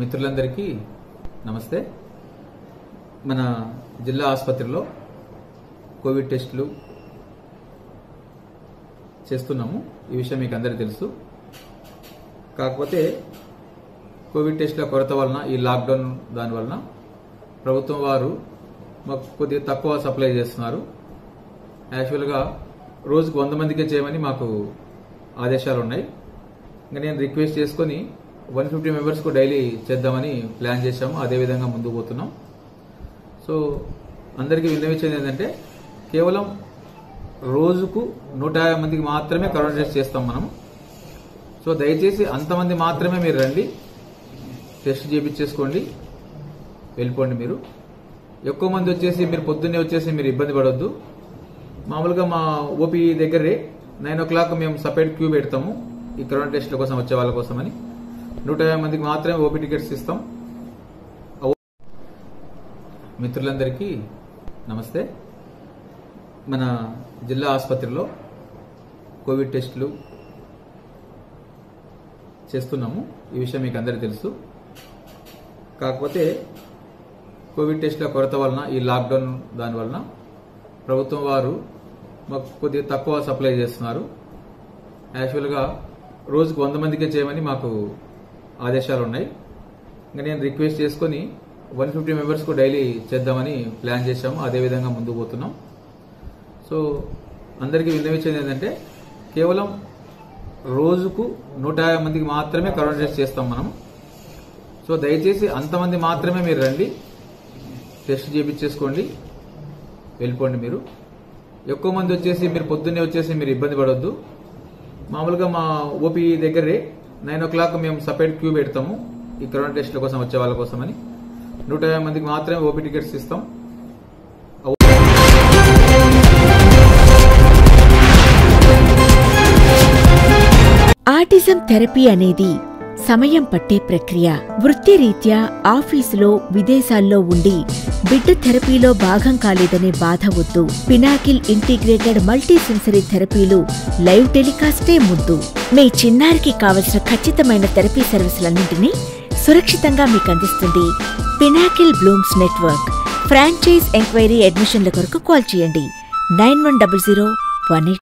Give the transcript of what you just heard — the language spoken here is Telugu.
మిత్రులందరికీ నమస్తే। మన జిల్లా ఆసుపత్రిలో కోవిడ్ టెస్టులు చేస్తున్నాము। ఈ విషయం మీకు అందరికీ తెలుసు। కాకపోతే కోవిడ్ టెస్టుల కొరత వలన ఈ లాక్డౌన్ దాని వలన ప్రభుత్వం వారు మాకు కొద్దిగా తక్కువ సప్లై చేస్తున్నారు। యాక్చువల్గా రోజుకు 100 మందికే చేయమని మాకు ఆదేశాలు ఉన్నాయి। ఇంకా నేను రిక్వెస్ట్ చేసుకొని 150 మెంబర్స్ కు డైలీ చేద్దామని ప్లాన్ చేశాము। అదే విధంగా ముందుకు పోతున్నాం। సో అందరికీ విన్నవించేది ఏంటంటే కేవలం రోజుకు 150 మందికి మాత్రమే కరోనా టెస్ట్ చేస్తాం మనం। సో దయచేసి అంతమంది మాత్రమే మీరు రండి, టెస్ట్ చేయించేసుకోండి, వెళ్ళిపోండి। మీరు ఎక్కువ మంది వచ్చేసి మీరు పొద్దున్నే వచ్చేసి మీరు ఇబ్బంది పడొద్దు। మామూలుగా మా ఓపీ దగ్గరే 9 o'clock మేము సపరేట్ క్యూ పెడతాము ఈ కరోనా టెస్ట్ల కోసం వచ్చే వాళ్ళ కోసమని। 150 మందికి మాత్రమే ఓపీ టికెట్స్ ఇస్తాం। మిత్రులందరికీ నమస్తే। మన జిల్లా ఆసుపత్రిలో కోవిడ్ టెస్టులు చేస్తున్నాము। ఈ విషయం మీకు అందరికీ తెలుసు। కాకపోతే కోవిడ్ టెస్టుల కొరత వలన ఈ లాక్డౌన్ దాని వలన ప్రభుత్వం వారు మాకు కొద్దిగా తక్కువ సప్లై చేస్తున్నారు। యాక్చువల్గా రోజుకు 100 మందికే చేయమని మాకు ఆదేశాలు ఉన్నాయి। ఇంకా నేను రిక్వెస్ట్ చేసుకొని 150 మెంబర్స్ కు డైలీ చేద్దామని ప్లాన్ చేశాము। అదే విధంగా ముందుకు పోతున్నాం। సో అందరికీ విన్నవించేది ఏంటంటే కేవలం రోజుకు 150 మందికి మాత్రమే కరోనా టెస్ట్ చేస్తాం మనం। సో దయచేసి అంతమంది మాత్రమే మీరు రండి, టెస్ట్ చేయించేసుకోండి, వెళ్ళిపోండి। మీరు ఎక్కువ మంది వచ్చేసి మీరు పొద్దున్నే వచ్చేసి మీరు ఇబ్బంది పడొద్దు। మామూలుగా మా ఓపీ దగ్గరే 9 o'clock మేము సపరేట్ క్యూ పెడతాము ఈ కరోనా టెస్ట్ల కోసం వచ్చే వాళ్ళ కోసమని। 150 మందికి మాత్రమే ఓపీ టికెట్స్ ఇస్తాం। ఆటిజం థెరపీ అనేది సమయం పట్టే ప్రక్రియ। వృత్తిరీత్యా ఆఫీసులో విదేశాల్లో ఉండి బిడ్డ థెరపీలో భాగం కాలేదనే బాధ వద్దు। పినాకిల్ ఇంటిగ్రేటెడ్ మల్టీ సెన్సరీ థెరపీలు లైవ్ టెలికాస్టే ముద్దు। మీ చిన్నారికి కావలసిన ఖచ్చితమైన థెరపీ సర్వీసులన్నింటినీ సురక్షితంగా మీకు అందిస్తుంది Pinnacle Blooms network. Franchise enquiry అడ్మిషన్ల కొరకు కాల్ చేయండి 910018